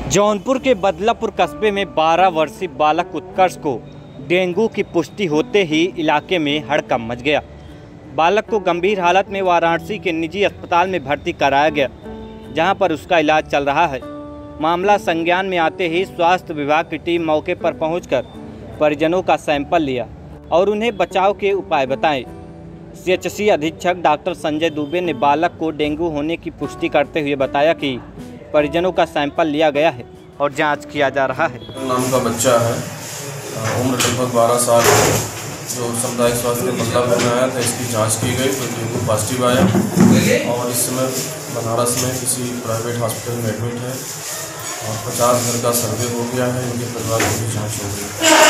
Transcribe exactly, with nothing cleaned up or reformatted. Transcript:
जौनपुर के बदलापुर कस्बे में बारह वर्षीय बालक उत्कर्ष को डेंगू की पुष्टि होते ही इलाके में हड़कंप मच गया। बालक को गंभीर हालत में वाराणसी के निजी अस्पताल में भर्ती कराया गया, जहां पर उसका इलाज चल रहा है। मामला संज्ञान में आते ही स्वास्थ्य विभाग की टीम मौके पर पहुंचकर परिजनों का सैंपल लिया और उन्हें बचाव के उपाय बताए। सीएचसी अधीक्षक डॉक्टर संजय दुबे ने बालक को डेंगू होने की पुष्टि करते हुए बताया कि परिजनों का सैंपल लिया गया है और जांच किया जा रहा है। नाम का बच्चा है, उम्र लगभग बारह साल है, जो सामुदायिक स्वास्थ्य बदलापुर में आया था। इसकी जांच की गई तो डेंगू पॉजिटिव आया और इस समय बनारस में किसी प्राइवेट हॉस्पिटल में एडमिट है और पचास घर का सर्वे हो गया है। इनके परिवार की भी जाँच हो गई।